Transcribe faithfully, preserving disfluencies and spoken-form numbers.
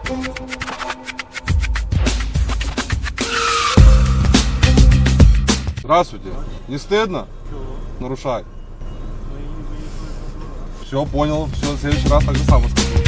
Здравствуйте. Не стыдно? Нарушать. Все, понял. Все, в следующий раз так же самое скажу.